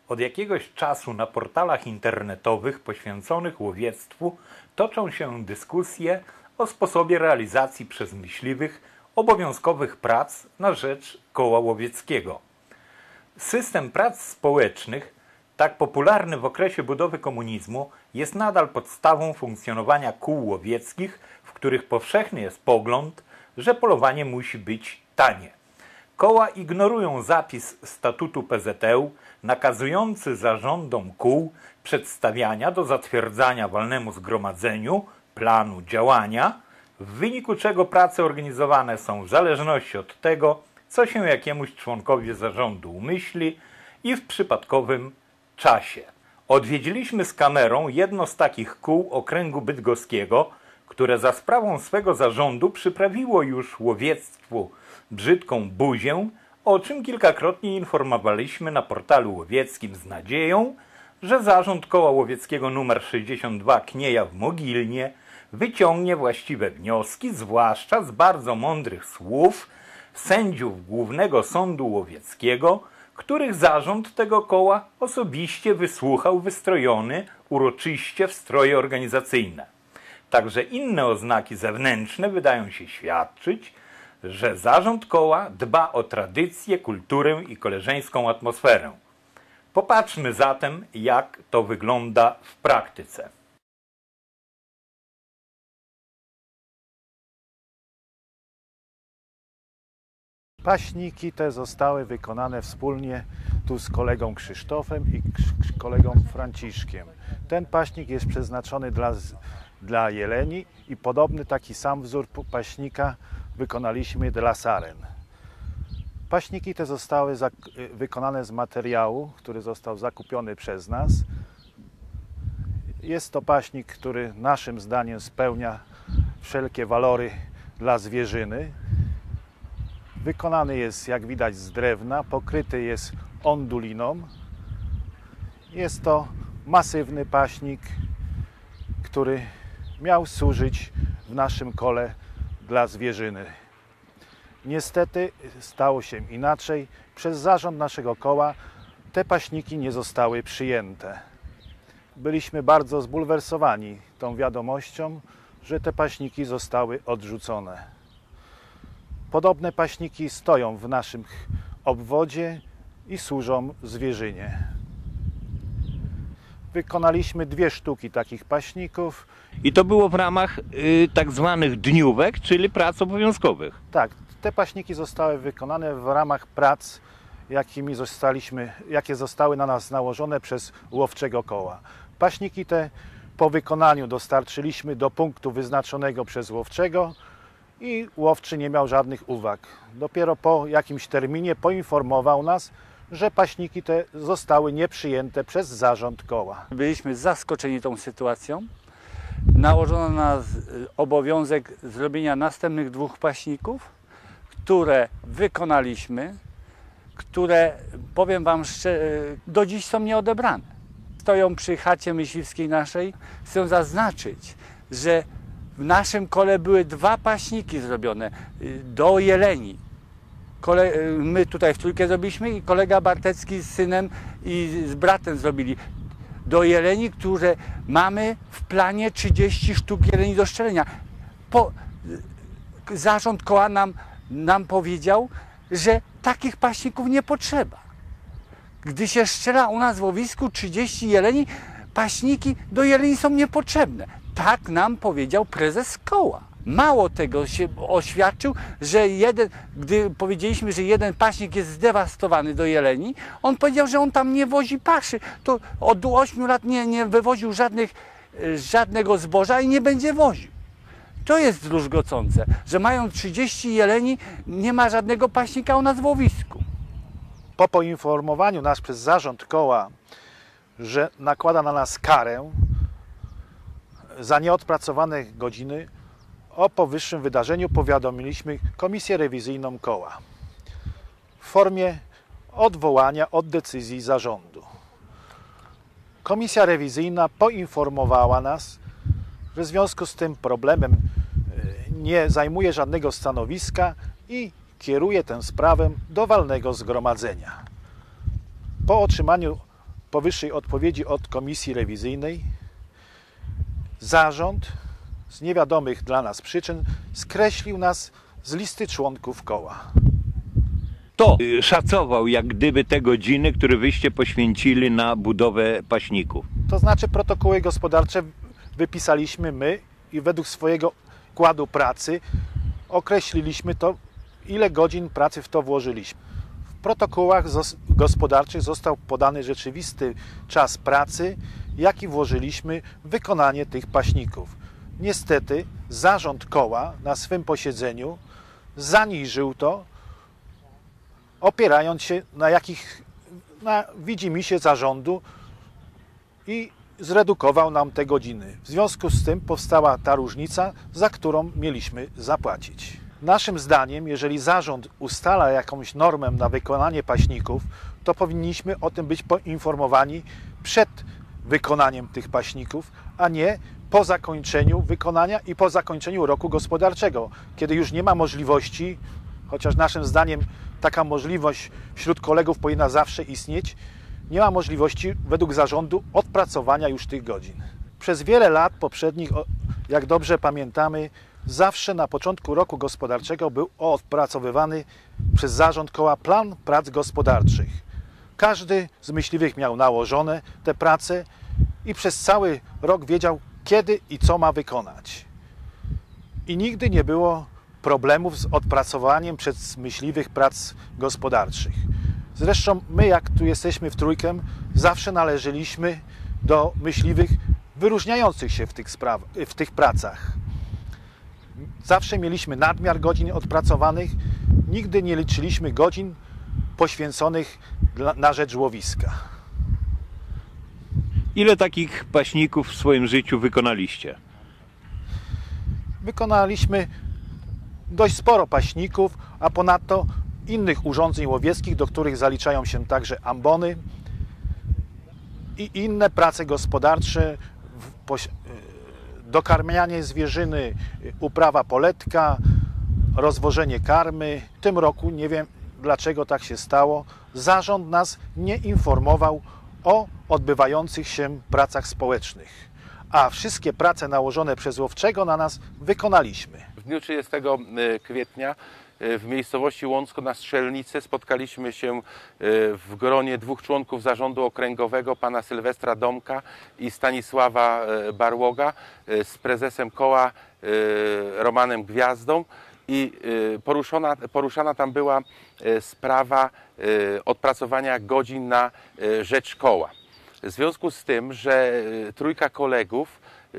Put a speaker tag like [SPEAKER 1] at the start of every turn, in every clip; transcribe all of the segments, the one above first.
[SPEAKER 1] Od jakiegoś czasu na portalach internetowych poświęconych łowiectwu toczą się dyskusje o sposobie realizacji przez myśliwych obowiązkowych prac na rzecz koła łowieckiego. System prac społecznych, tak popularny w okresie budowy komunizmu, jest nadal podstawą funkcjonowania kół łowieckich, w których powszechny jest pogląd, że polowanie musi być tanie. Koła ignorują zapis statutu PZŁ nakazujący zarządom kół przedstawiania do zatwierdzania walnemu zgromadzeniu planu działania, w wyniku czego prace organizowane są w zależności od tego, co się jakiemuś członkowi zarządu umyśli i w przypadkowym czasie. Odwiedziliśmy z kamerą jedno z takich kół okręgu bydgoskiego, które za sprawą swego zarządu przyprawiło już łowiectwu brzydką buzię, o czym kilkakrotnie informowaliśmy na portalu łowieckim z nadzieją, że zarząd koła łowieckiego nr 62 Knieja w Mogilnie wyciągnie właściwe wnioski, zwłaszcza z bardzo mądrych słów sędziów Głównego Sądu Łowieckiego, których zarząd tego koła osobiście wysłuchał wystrojony uroczyście w stroje organizacyjne. Także inne oznaki zewnętrzne wydają się świadczyć, że zarząd koła dba o tradycję, kulturę i koleżeńską atmosferę. Popatrzmy zatem, jak to wygląda w praktyce.
[SPEAKER 2] Paśniki te zostały wykonane wspólnie tu z kolegą Krzysztofem i kolegą Franciszkiem. Ten paśnik jest przeznaczony dla jeleni i podobny taki sam wzór paśnika wykonaliśmy dla saren. Paśniki te zostały wykonane z materiału, który został zakupiony przez nas. Jest to paśnik, który naszym zdaniem spełnia wszelkie walory dla zwierzyny. Wykonany jest, jak widać, z drewna, pokryty jest onduliną. Jest to masywny paśnik, który miał służyć w naszym kole dla zwierzyny. Niestety stało się inaczej. Przez zarząd naszego koła te paśniki nie zostały przyjęte. Byliśmy bardzo zbulwersowani tą wiadomością, że te paśniki zostały odrzucone. Podobne paśniki stoją w naszym obwodzie i służą zwierzynie. Wykonaliśmy 2 sztuki takich paśników.
[SPEAKER 1] I to było w ramach tak zwanych dniówek, czyli prac obowiązkowych.
[SPEAKER 2] Tak, te paśniki zostały wykonane w ramach prac, jakie zostały na nas nałożone przez łowczego koła. Paśniki te po wykonaniu dostarczyliśmy do punktu wyznaczonego przez łowczego i łowczy nie miał żadnych uwag. Dopiero po jakimś terminie poinformował nas, że paśniki te zostały nieprzyjęte przez zarząd koła.
[SPEAKER 3] Byliśmy zaskoczeni tą sytuacją. Nałożono na nas obowiązek zrobienia następnych 2 paśników, które wykonaliśmy, które, powiem Wam szczerze, do dziś są nieodebrane. Stoją przy chacie myśliwskiej naszej. Chcę zaznaczyć, że w naszym kole były 2 paśniki zrobione do jeleni. My tutaj w trójkę zrobiliśmy i kolega Bartecki z synem i z bratem zrobili do jeleni, które mamy w planie 30 sztuk jeleni do strzelenia. Zarząd koła nam powiedział, że takich paśników nie potrzeba. Gdy się strzela u nas w łowisku 30 jeleni, paśniki do jeleni są niepotrzebne. Tak nam powiedział prezes koła. Mało tego się oświadczył, że gdy powiedzieliśmy, że jeden paśnik jest zdewastowany do jeleni, on powiedział, że on tam nie wozi paszy. To od 8 lat nie wywoził żadnego zboża i nie będzie woził. To jest druzgocące, że mają 30 jeleni, nie ma żadnego paśnika u nas w łowisku.
[SPEAKER 2] Po poinformowaniu nas przez zarząd koła, że nakłada na nas karę za nieodpracowane godziny, o powyższym wydarzeniu powiadomiliśmy Komisję Rewizyjną koła w formie odwołania od decyzji zarządu. Komisja Rewizyjna poinformowała nas, że w związku z tym problemem nie zajmuje żadnego stanowiska i kieruje tę sprawę do walnego zgromadzenia. Po otrzymaniu powyższej odpowiedzi od komisji rewizyjnej zarząd z niewiadomych dla nas przyczyn skreślił nas z listy członków koła.
[SPEAKER 4] Kto szacował jak gdyby te godziny, które wyście poświęcili na budowę paśników?
[SPEAKER 2] To znaczy protokoły gospodarcze wypisaliśmy my i według swojego układu pracy określiliśmy to, ile godzin pracy w to włożyliśmy. W protokołach gospodarczych został podany rzeczywisty czas pracy, jaki włożyliśmy w wykonanie tych paśników. Niestety zarząd koła na swym posiedzeniu zaniżył to, opierając się na widzimisię zarządu i zredukował nam te godziny. W związku z tym powstała ta różnica, za którą mieliśmy zapłacić. Naszym zdaniem, jeżeli zarząd ustala jakąś normę na wykonanie paśników, to powinniśmy o tym być poinformowani przed wykonaniem tych paśników, a nie po zakończeniu wykonania i po zakończeniu roku gospodarczego, kiedy już nie ma możliwości, chociaż naszym zdaniem taka możliwość wśród kolegów powinna zawsze istnieć, nie ma możliwości według zarządu odpracowania już tych godzin. Przez wiele lat poprzednich, jak dobrze pamiętamy, zawsze na początku roku gospodarczego był odpracowywany przez zarząd koła plan prac gospodarczych. Każdy z myśliwych miał nałożone te prace i przez cały rok wiedział, kiedy i co ma wykonać. I nigdy nie było problemów z odpracowaniem przez myśliwych prac gospodarczych. Zresztą my, jak tu jesteśmy w trójkę, zawsze należeliśmy do myśliwych wyróżniających się w tych pracach. Zawsze mieliśmy nadmiar godzin odpracowanych, nigdy nie liczyliśmy godzin poświęconych na rzecz łowiska.
[SPEAKER 4] Ile takich paśników w swoim życiu wykonaliście?
[SPEAKER 2] Wykonaliśmy dość sporo paśników, a ponadto innych urządzeń łowieckich, do których zaliczają się także ambony i inne prace gospodarcze, dokarmianie zwierzyny, uprawa poletka, rozwożenie karmy. W tym roku, nie wiem dlaczego tak się stało, zarząd nas nie informował o odbywających się pracach społecznych, a wszystkie prace nałożone przez łowczego na nas wykonaliśmy.
[SPEAKER 5] W dniu 30 kwietnia w miejscowości Łącko na Strzelnicy spotkaliśmy się w gronie dwóch członków zarządu okręgowego, pana Sylwestra Domka i Stanisława Barłoga, z prezesem koła Romanem Gwiazdą, i poruszana tam była sprawa odpracowania godzin na rzecz koła. W związku z tym, że trójka kolegów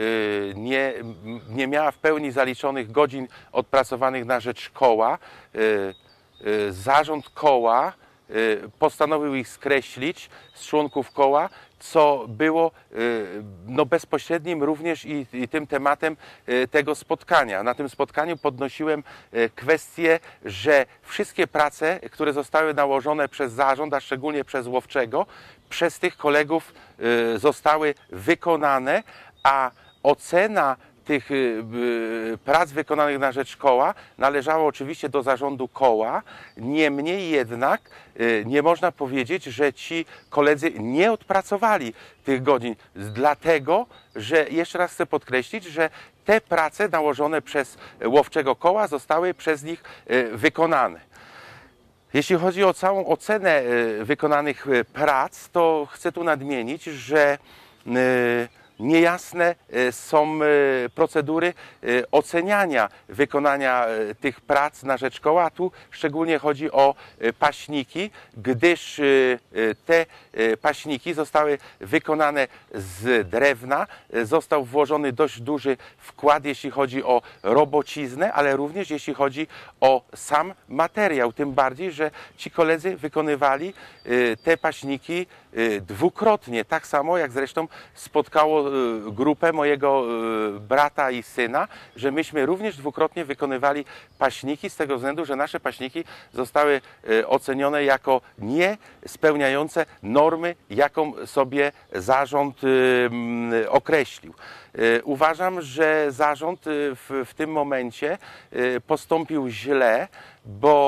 [SPEAKER 5] nie miała w pełni zaliczonych godzin odpracowanych na rzecz koła, zarząd koła postanowił ich skreślić z członków koła, co było bezpośrednim również i tym tematem tego spotkania. Na tym spotkaniu podnosiłem kwestię, że wszystkie prace, które zostały nałożone przez zarząd, a szczególnie przez łowczego, przez tych kolegów zostały wykonane, a ocena tych prac wykonanych na rzecz koła należało oczywiście do zarządu koła. Niemniej jednak nie można powiedzieć, że ci koledzy nie odpracowali tych godzin, dlatego że, jeszcze raz chcę podkreślić, że te prace nałożone przez łowczego koła zostały przez nich wykonane. Jeśli chodzi o całą ocenę wykonanych prac, to chcę tu nadmienić, że niejasne są procedury oceniania wykonania tych prac na rzecz koła, a tu szczególnie chodzi o paśniki, gdyż te paśniki zostały wykonane z drewna, został włożony dość duży wkład, jeśli chodzi o robociznę, ale również jeśli chodzi o sam materiał, tym bardziej, że ci koledzy wykonywali te paśniki dwukrotnie, tak samo jak zresztą spotkało grupę mojego brata i syna, że myśmy również dwukrotnie wykonywali paśniki z tego względu, że nasze paśniki zostały ocenione jako nie spełniające normy, jaką sobie zarząd określił. Uważam, że zarząd w tym momencie postąpił źle, bo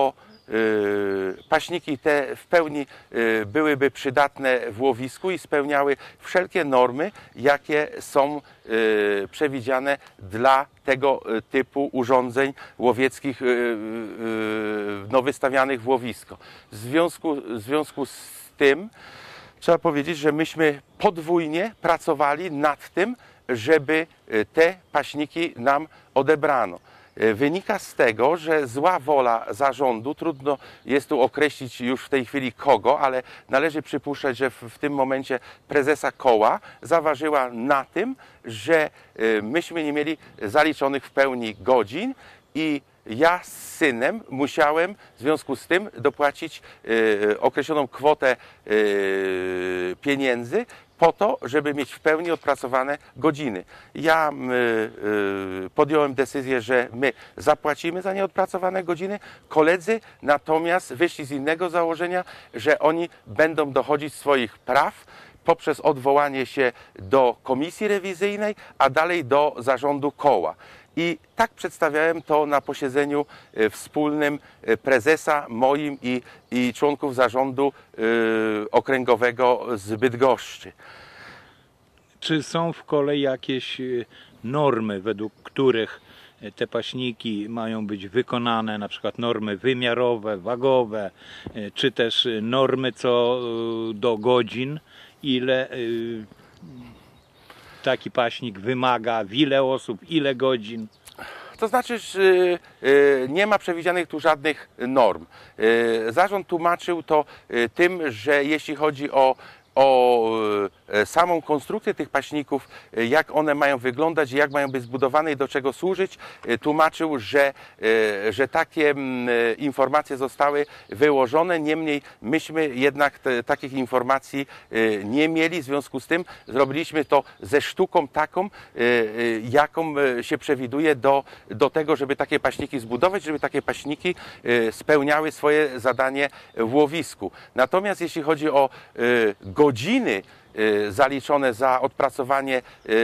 [SPEAKER 5] paśniki te w pełni byłyby przydatne w łowisku i spełniały wszelkie normy, jakie są przewidziane dla tego typu urządzeń łowieckich wystawianych w łowisko. W związku z tym trzeba powiedzieć, że myśmy podwójnie pracowali nad tym, żeby te paśniki nam odebrano. Wynika z tego, że zła wola zarządu, trudno jest tu określić już w tej chwili kogo, ale należy przypuszczać, że w tym momencie prezesa koła zaważyła na tym, że myśmy nie mieli zaliczonych w pełni godzin i ja z synem musiałem w związku z tym dopłacić określoną kwotę pieniędzy po to, żeby mieć w pełni odpracowane godziny. Ja podjąłem decyzję, że my zapłacimy za nieodpracowane godziny, koledzy natomiast wyszli z innego założenia, że oni będą dochodzić swoich praw poprzez odwołanie się do komisji rewizyjnej, a dalej do zarządu koła. I tak przedstawiałem to na posiedzeniu wspólnym prezesa moim i członków zarządu okręgowego z Bydgoszczy.
[SPEAKER 4] Czy są w kole jakieś normy, według których te paśniki mają być wykonane, na przykład normy wymiarowe, wagowe, czy też normy co do godzin, ile taki paśnik wymaga, w ile osób, ile godzin?
[SPEAKER 5] To znaczy, że nie ma przewidzianych tu żadnych norm. Zarząd tłumaczył to tym, że jeśli chodzi o samą konstrukcję tych paśników, jak one mają wyglądać, jak mają być zbudowane i do czego służyć, tłumaczył, że takie informacje zostały wyłożone, niemniej myśmy jednak takich informacji nie mieli, w związku z tym zrobiliśmy to ze sztuką taką, jaką się przewiduje do tego, żeby takie paśniki zbudować, żeby takie paśniki spełniały swoje zadanie w łowisku. Natomiast jeśli chodzi o godziny zaliczone za odpracowanie,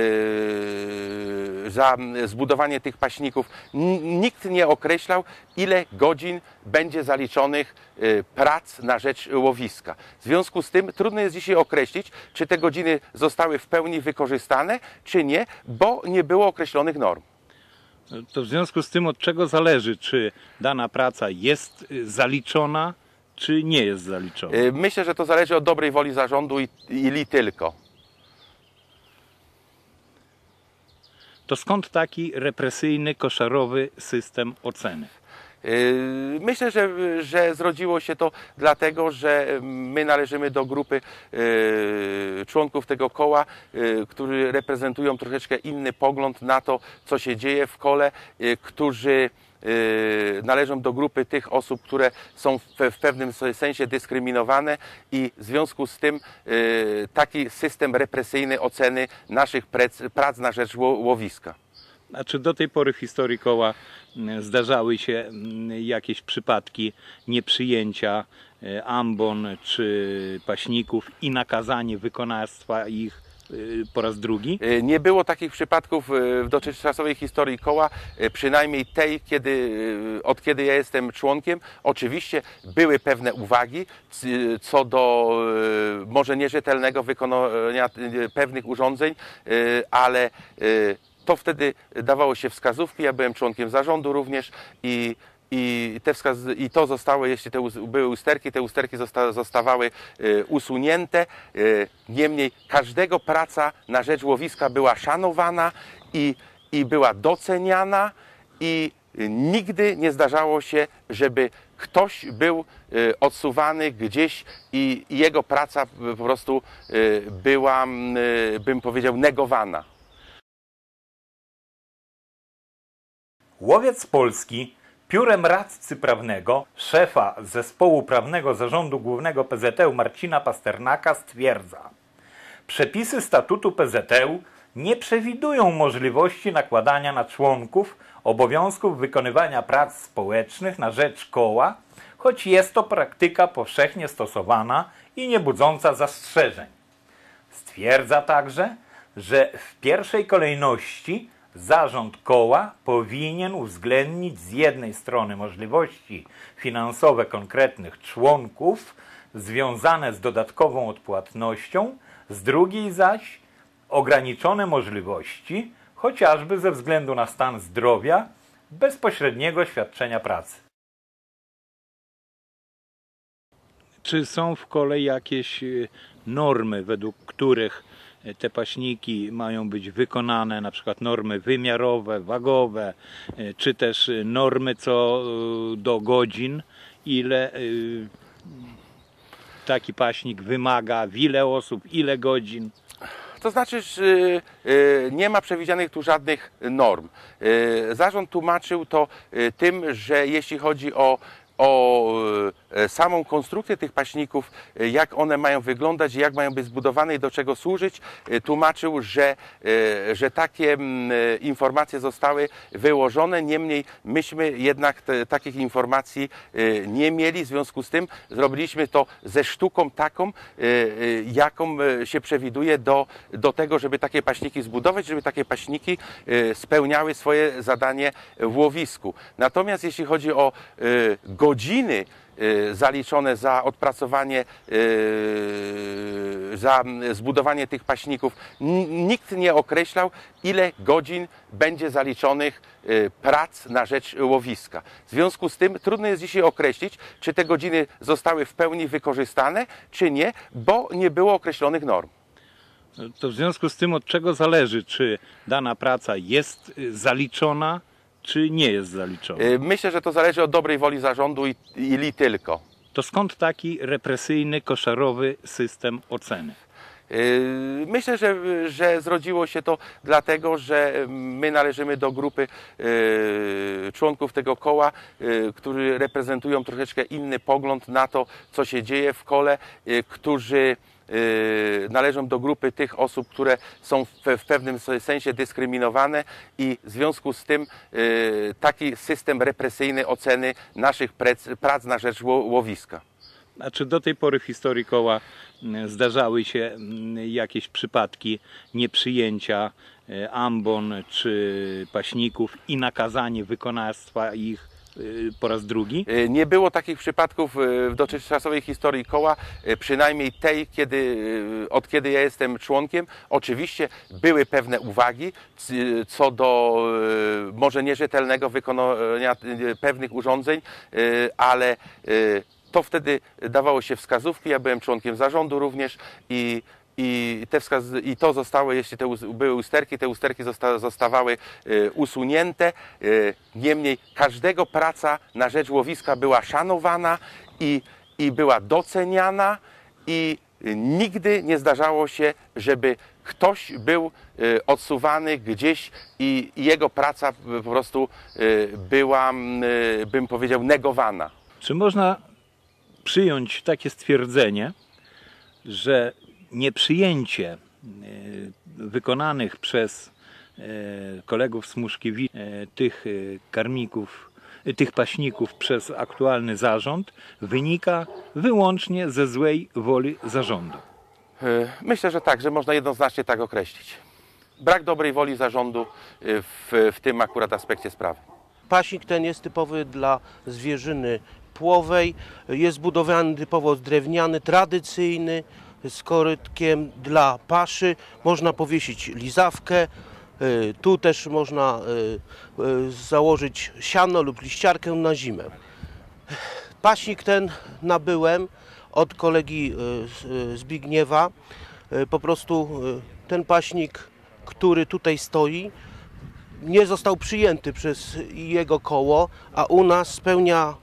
[SPEAKER 5] za zbudowanie tych paśników, nikt nie określał, ile godzin będzie zaliczonych prac na rzecz łowiska. W związku z tym trudno jest dzisiaj określić, czy te godziny zostały w pełni wykorzystane, czy nie, bo nie było określonych norm.
[SPEAKER 4] To w związku z tym od czego zależy, czy dana praca jest zaliczona, czy nie jest zaliczona?
[SPEAKER 5] Myślę, że to zależy od dobrej woli zarządu i tylko.
[SPEAKER 4] To skąd taki represyjny, koszarowy system oceny?
[SPEAKER 5] Myślę, że zrodziło się to dlatego, że my należymy do grupy członków tego koła, którzy reprezentują troszeczkę inny pogląd na to, co się dzieje w kole, którzy należą do grupy tych osób, które są w pewnym sensie dyskryminowane i w związku z tym taki system represyjny oceny naszych prac na rzecz łowiska.
[SPEAKER 4] A czy do tej pory w historii koła zdarzały się jakieś przypadki nieprzyjęcia ambon czy paśników i nakazanie wykonawstwa ich po raz drugi?
[SPEAKER 5] Nie było takich przypadków w dotychczasowej historii koła, przynajmniej tej, od kiedy ja jestem członkiem. Oczywiście były pewne uwagi co do może nierzetelnego wykonania pewnych urządzeń, ale to wtedy dawało się wskazówki. Ja byłem członkiem zarządu również i to zostało, jeśli były usterki, te usterki zostawały usunięte. Niemniej każdego praca na rzecz łowiska była szanowana i była doceniana i nigdy nie zdarzało się, żeby ktoś był odsuwany gdzieś i jego praca po prostu była, bym powiedział, negowana.
[SPEAKER 1] Łowiec polski piórem radcy prawnego, szefa zespołu prawnego Zarządu Głównego PZŁ Marcina Pasternaka stwierdza: przepisy statutu PZŁ nie przewidują możliwości nakładania na członków obowiązków wykonywania prac społecznych na rzecz koła, choć jest to praktyka powszechnie stosowana i nie budząca zastrzeżeń. Stwierdza także, że w pierwszej kolejności Zarząd koła powinien uwzględnić z jednej strony możliwości finansowe konkretnych członków związane z dodatkową odpłatnością, z drugiej zaś ograniczone możliwości, chociażby ze względu na stan zdrowia, bezpośredniego świadczenia pracy.
[SPEAKER 4] Czy są w kole jakieś normy, według których te paśniki mają być wykonane, na przykład normy wymiarowe, wagowe, czy też normy co do godzin, ile taki paśnik wymaga, w ile osób, ile godzin?
[SPEAKER 5] To znaczy, że nie ma przewidzianych tu żadnych norm. Zarząd tłumaczył to tym, że jeśli chodzi o samą konstrukcję tych paśników, jak one mają wyglądać, jak mają być zbudowane i do czego służyć, tłumaczył, że takie informacje zostały wyłożone, niemniej myśmy jednak takich informacji nie mieli, w związku z tym zrobiliśmy to ze sztuką taką, jaką się przewiduje do tego, żeby takie paśniki zbudować, żeby takie paśniki spełniały swoje zadanie w łowisku. Natomiast jeśli chodzi o godziny zaliczone za odpracowanie, za zbudowanie tych paśników, nikt nie określał, ile godzin będzie zaliczonych prac na rzecz łowiska. W związku z tym trudno jest dzisiaj określić, czy te godziny zostały w pełni wykorzystane, czy nie, bo nie było określonych norm.
[SPEAKER 4] To w związku z tym od czego zależy, czy dana praca jest zaliczona, czy nie jest zaliczona?
[SPEAKER 5] Myślę, że to zależy od dobrej woli zarządu i tylko.
[SPEAKER 4] To skąd taki represyjny, koszarowy system oceny?
[SPEAKER 5] Myślę, że zrodziło się to dlatego, że my należymy do grupy członków tego koła, którzy reprezentują troszeczkę inny pogląd na to, co się dzieje w kole, którzy należą do grupy tych osób, które są w pewnym sensie dyskryminowane i w związku z tym taki system represyjny oceny naszych prac na rzecz łowiska.
[SPEAKER 4] A czy do tej pory w historii koła zdarzały się jakieś przypadki nieprzyjęcia ambon czy paśników i nakazanie wykonawstwa ich po raz drugi?
[SPEAKER 5] Nie było takich przypadków w dotychczasowej historii koła, przynajmniej tej, od kiedy ja jestem członkiem. Oczywiście były pewne uwagi co do może nierzetelnego wykonania pewnych urządzeń, ale to wtedy dawało się wskazówki. Ja byłem członkiem zarządu również i to zostało, jeśli były usterki, te usterki zostawały usunięte. Niemniej każdego praca na rzecz łowiska była szanowana i była doceniana i nigdy nie zdarzało się, żeby ktoś był odsuwany gdzieś i jego praca po prostu była, bym powiedział, negowana.
[SPEAKER 4] Czy można przyjąć takie stwierdzenie, że nieprzyjęcie wykonanych przez kolegów z Muszkiewicza tych karmików, tych paśników przez aktualny zarząd wynika wyłącznie ze złej woli zarządu?
[SPEAKER 5] Myślę, że tak, że można jednoznacznie tak określić. Brak dobrej woli zarządu w tym akurat aspekcie sprawy.
[SPEAKER 6] Paśnik ten jest typowy dla zwierzyny płowej, jest budowany typowo drewniany, tradycyjny, z korytkiem dla paszy. Można powiesić lizawkę, tu też można założyć siano lub liściarkę na zimę. Paśnik ten nabyłem od kolegi Zbigniewa. Po prostu ten paśnik, który tutaj stoi, nie został przyjęty przez jego koło, a u nas spełnia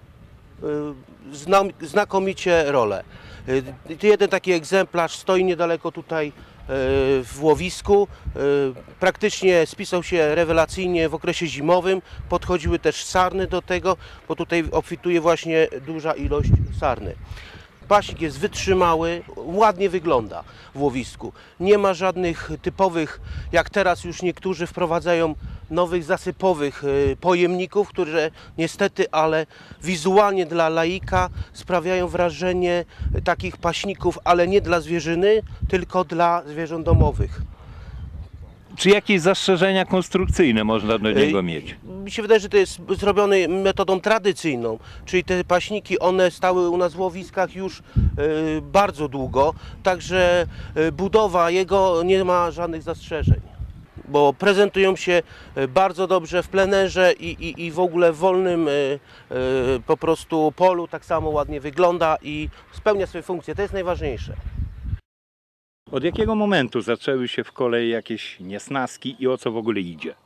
[SPEAKER 6] znakomicie rolę. Jeden taki egzemplarz stoi niedaleko tutaj w łowisku. Praktycznie spisał się rewelacyjnie w okresie zimowym. Podchodziły też sarny do tego, bo tutaj obfituje właśnie duża ilość sarny. Paśnik jest wytrzymały, ładnie wygląda w łowisku. Nie ma żadnych typowych, jak teraz już niektórzy wprowadzają, nowych zasypowych pojemników, które niestety, ale wizualnie dla laika sprawiają wrażenie takich paśników, ale nie dla zwierzyny, tylko dla zwierząt domowych.
[SPEAKER 4] Czy jakieś zastrzeżenia konstrukcyjne można do niego mieć?
[SPEAKER 6] Mi się wydaje, że to jest zrobione metodą tradycyjną, czyli te paśniki, one stały u nas w łowiskach już bardzo długo, także budowa jego nie ma żadnych zastrzeżeń, bo prezentują się bardzo dobrze w plenerze i w ogóle w wolnym po prostu polu tak samo ładnie wygląda i spełnia swoje funkcje, to jest najważniejsze.
[SPEAKER 4] Od jakiego momentu zaczęły się w kolei jakieś niesnaski i o co w ogóle idzie?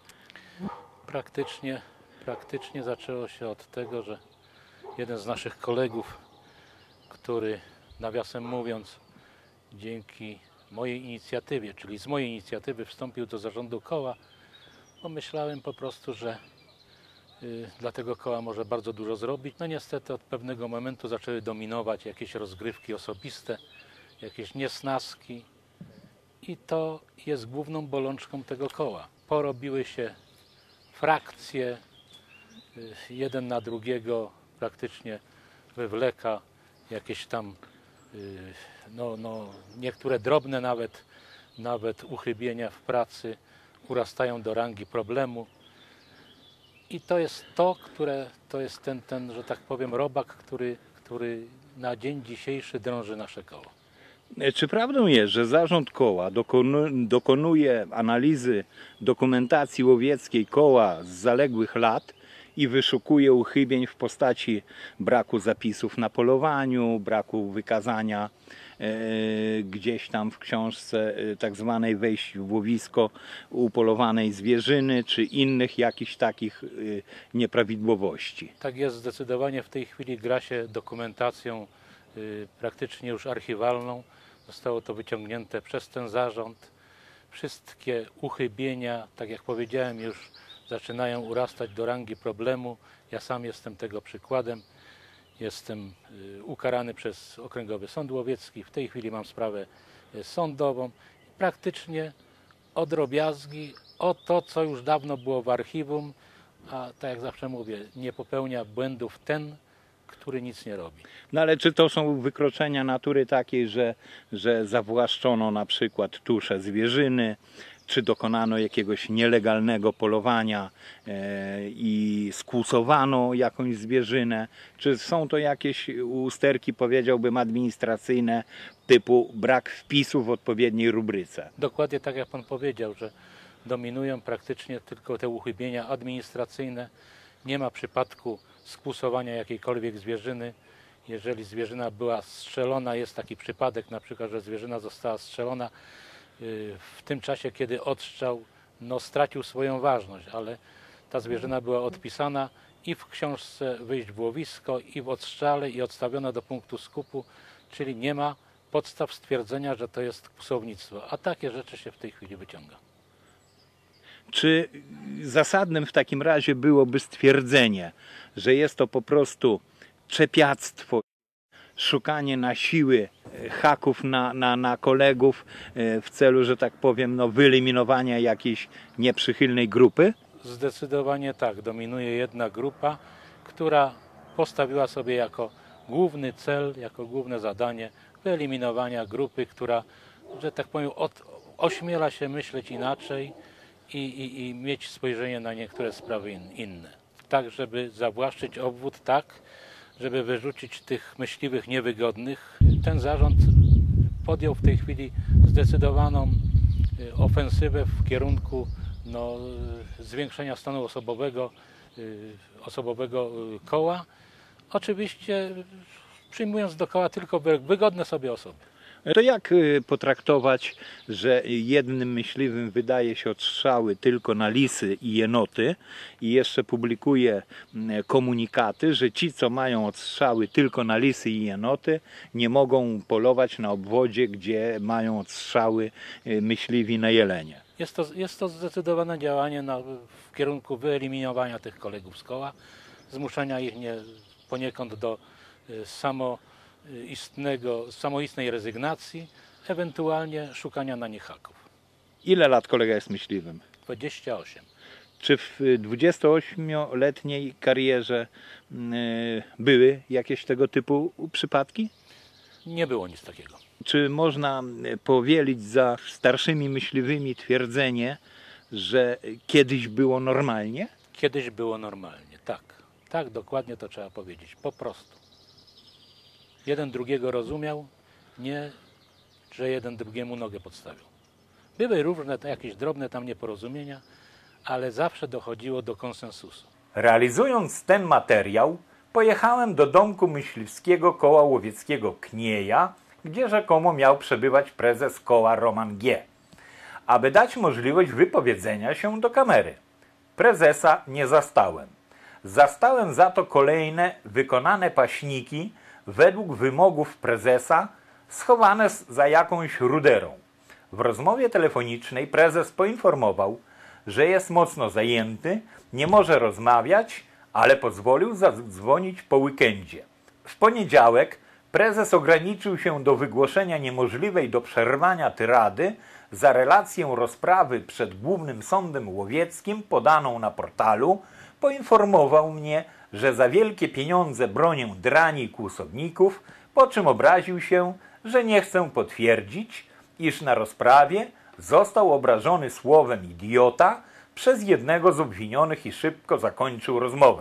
[SPEAKER 7] Praktycznie zaczęło się od tego, że jeden z naszych kolegów, który nawiasem mówiąc dzięki mojej inicjatywie, czyli z mojej inicjatywy wstąpił do zarządu koła, pomyślałem po prostu, że dla tego koła może bardzo dużo zrobić. No niestety od pewnego momentu zaczęły dominować jakieś rozgrywki osobiste, jakieś niesnaski i to jest główną bolączką tego koła. Porobiły się frakcje, jeden na drugiego praktycznie wywleka jakieś tam, niektóre drobne nawet uchybienia w pracy urastają do rangi problemu. I to jest to jest ten, że tak powiem, robak, który na dzień dzisiejszy drąży nasze koło.
[SPEAKER 4] Czy prawdą jest, że zarząd koła dokonuje analizy dokumentacji łowieckiej koła z zaległych lat i wyszukuje uchybień w postaci braku zapisów na polowaniu, braku wykazania gdzieś tam w książce tak zwanej wejść w łowisko upolowanej zwierzyny, czy innych jakichś takich nieprawidłowości?
[SPEAKER 7] Tak jest, zdecydowanie w tej chwili gra się dokumentacją praktycznie już archiwalną. Zostało to wyciągnięte przez ten zarząd. Wszystkie uchybienia, tak jak powiedziałem, już zaczynają urastać do rangi problemu. Ja sam jestem tego przykładem. Jestem ukarany przez Okręgowy Sąd Łowiecki. W tej chwili mam sprawę sądową. Praktycznie o drobiazgi, o to, co już dawno było w archiwum, a tak jak zawsze mówię, nie popełnia błędów ten, który nic nie robi.
[SPEAKER 4] No ale czy to są wykroczenia natury takiej, że zawłaszczono na przykład tuszę zwierzyny, czy dokonano jakiegoś nielegalnego polowania i skłusowano jakąś zwierzynę? Czy są to jakieś usterki, powiedziałbym, administracyjne typu brak wpisu w odpowiedniej rubryce?
[SPEAKER 7] Dokładnie tak jak Pan powiedział, że dominują praktycznie tylko te uchybienia administracyjne. Nie ma przypadku skłusowania jakiejkolwiek zwierzyny. Jeżeli zwierzyna była strzelona, jest taki przypadek na przykład, że zwierzyna została strzelona w tym czasie, kiedy odstrzał stracił swoją ważność, ale ta zwierzyna była odpisana i w książce wyjść w łowisko, i w odstrzale, i odstawiona do punktu skupu, czyli nie ma podstaw stwierdzenia, że to jest kłusownictwo, a takie rzeczy się w tej chwili wyciąga.
[SPEAKER 4] Czy zasadnym w takim razie byłoby stwierdzenie, że jest to po prostu czepiactwo, szukanie na siły haków na kolegów w celu, że tak powiem, wyeliminowania jakiejś nieprzychylnej grupy?
[SPEAKER 7] Zdecydowanie tak. Dominuje jedna grupa, która postawiła sobie jako główny cel, jako główne zadanie wyeliminowania grupy, która, że tak powiem, ośmiela się myśleć inaczej i mieć spojrzenie na niektóre sprawy inne. Tak, żeby zawłaszczyć obwód, tak, żeby wyrzucić tych myśliwych niewygodnych. Ten zarząd podjął w tej chwili zdecydowaną ofensywę w kierunku zwiększenia stanu osobowego koła. Oczywiście przyjmując do koła tylko wygodne sobie osoby.
[SPEAKER 4] To jak potraktować, że jednym myśliwym wydaje się odstrzały tylko na lisy i jenoty i jeszcze publikuje komunikaty, że ci, co mają odstrzały tylko na lisy i jenoty, nie mogą polować na obwodzie, gdzie mają odstrzały myśliwi na jelenie?
[SPEAKER 7] Jest to zdecydowane działanie w kierunku wyeliminowania tych kolegów z koła, zmuszenia ich poniekąd do samoistnej rezygnacji, ewentualnie szukania na nich haków.
[SPEAKER 4] Ile lat kolega jest myśliwym?
[SPEAKER 7] 28.
[SPEAKER 4] Czy w 28-letniej karierze były jakieś tego typu przypadki?
[SPEAKER 7] Nie było nic takiego.
[SPEAKER 4] Czy można powielić za starszymi myśliwymi twierdzenie, że kiedyś było normalnie?
[SPEAKER 7] Kiedyś było normalnie, tak. Tak, dokładnie to trzeba powiedzieć, po prostu. Jeden drugiego rozumiał, nie, że jeden drugiemu nogę podstawił. Były różne jakieś drobne tam nieporozumienia, ale zawsze dochodziło do konsensusu.
[SPEAKER 1] Realizując ten materiał, pojechałem do domku myśliwskiego koła łowieckiego Knieja, gdzie rzekomo miał przebywać prezes koła Roman G., aby dać możliwość wypowiedzenia się do kamery. Prezesa nie zastałem. Zastałem za to kolejne wykonane paśniki według wymogów prezesa, schowane za jakąś ruderą. W rozmowie telefonicznej prezes poinformował, że jest mocno zajęty, nie może rozmawiać, ale pozwolił zadzwonić po weekendzie. W poniedziałek prezes ograniczył się do wygłoszenia niemożliwej do przerwania tyrady za relację rozprawy przed Głównym Sądem Łowieckim podaną na portalu. Poinformował mnie, że za wielkie pieniądze bronię drani i kłusowników, po czym obraził się, że nie chcę potwierdzić, iż na rozprawie został obrażony słowem idiota przez jednego z obwinionych i szybko zakończył rozmowę.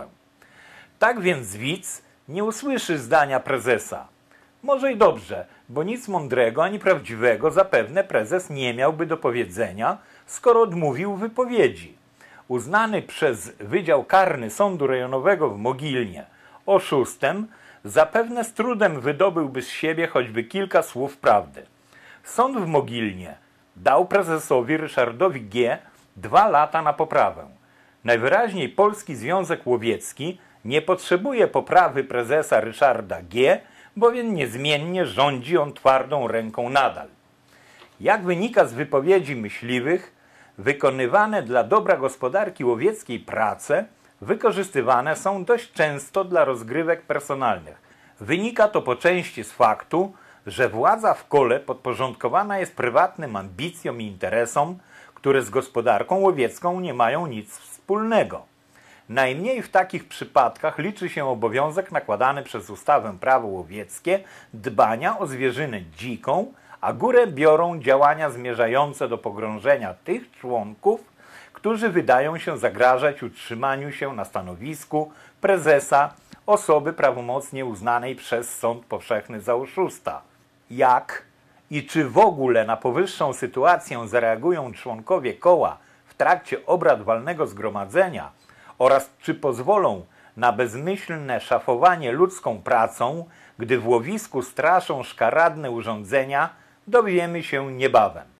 [SPEAKER 1] Tak więc widz nie usłyszy zdania prezesa. Może i dobrze, bo nic mądrego ani prawdziwego zapewne prezes nie miałby do powiedzenia, skoro odmówił wypowiedzi. Uznany przez Wydział Karny Sądu Rejonowego w Mogilnie oszustem, zapewne z trudem wydobyłby z siebie choćby kilka słów prawdy. Sąd w Mogilnie dał prezesowi Ryszardowi G. 2 lata na poprawę. Najwyraźniej Polski Związek Łowiecki nie potrzebuje poprawy prezesa Ryszarda G., bowiem niezmiennie rządzi on twardą ręką nadal. Jak wynika z wypowiedzi myśliwych, wykonywane dla dobra gospodarki łowieckiej prace wykorzystywane są dość często dla rozgrywek personalnych. Wynika to po części z faktu, że władza w kole podporządkowana jest prywatnym ambicjom i interesom, które z gospodarką łowiecką nie mają nic wspólnego. Najmniej w takich przypadkach liczy się obowiązek nakładany przez ustawę Prawo łowieckie dbania o zwierzynę dziką, a górę biorą działania zmierzające do pogrążenia tych członków, którzy wydają się zagrażać utrzymaniu się na stanowisku prezesa osoby prawomocnie uznanej przez sąd powszechny za oszusta. Jak i czy w ogóle na powyższą sytuację zareagują członkowie koła w trakcie obrad walnego zgromadzenia oraz czy pozwolą na bezmyślne szafowanie ludzką pracą, gdy w łowisku straszą szkaradne urządzenia, dowiemy się niebawem.